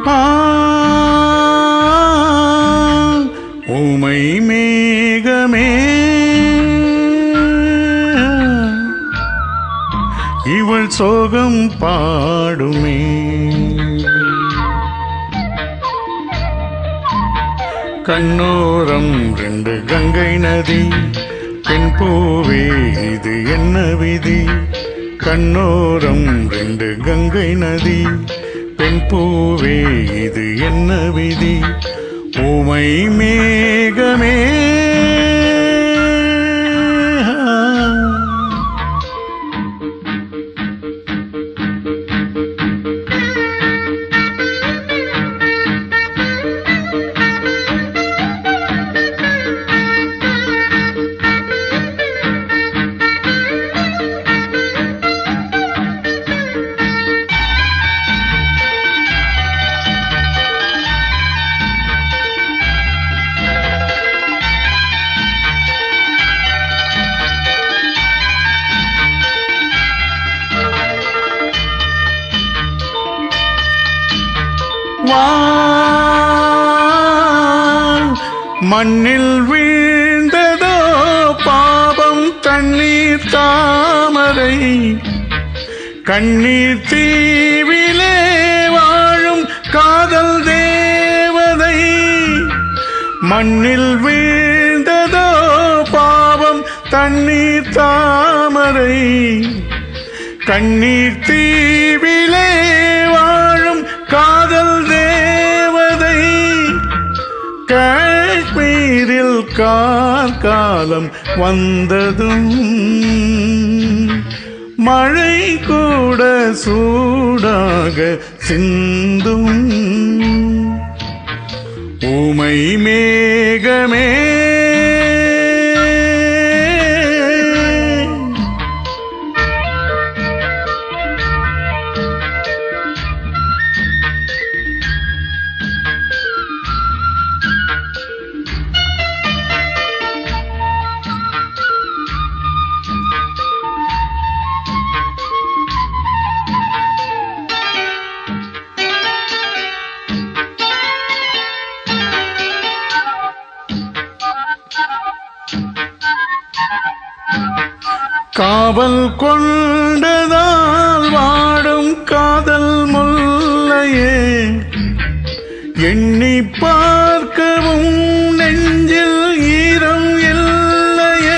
ஊமை மேகமே இவள் சோகம் பாடுமே. கண்ணோரம் 2 கங்கை நதி, பெண் பூவே இது என்ன விதி. கண்ணோரம் 2 கங்கை நதி, பெண் பூவே இது என்ன விதி. ஊமை மேகமே மண்ணில் வீழ்ந்ததோ பாவம் தண்ணீர் தாமரை. கண்ணீர் தீவிலே வாழும் காதல் தேவதை. மண்ணில் வீழ்ந்ததோ பாவம் தண்ணீர் தாமரை. கண்ணீர் தீவிலே வாழும் காதல் தேவதை. காஷ்மீரில் காலம் வந்ததும் மழை கூட சூடாக சிந்தும். ஊமை மேகமே காவல் கொண்டதால் வாடும் காதல் முல்லையே. எண்ணி பார்க்கவும் நெஞ்சில் ஈரம் இல்லையே.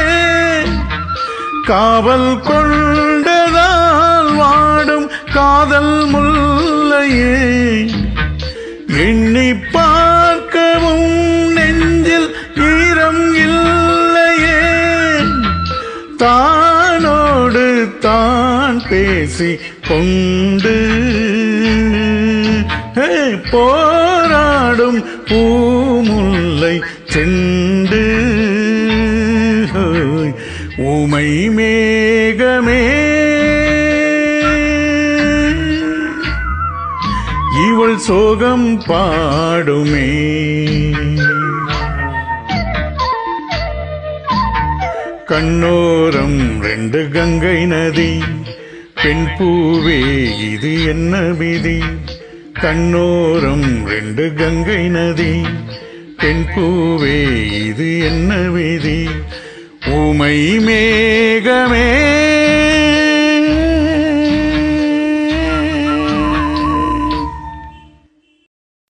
காவல் கொண்டதால் வாடும் காதல் முல்லையே. எண்ணி பார்க்கவும் நெஞ்சில் ஈரம் இல்லையே. தானோடு தான் பேசி கொண்டு போராடும் பூமுல்லை செண்டு. ஊமை மேகமே இவள் சோகம் பாடுமே. கண்ணோரம் 2 கங்கை நதி, பெண் பூவே இது என்ன விதி. கண்ணோரம் 2 கங்கை நதி, பெண் பூவே இது என்ன விதி. ஊமை மேகமே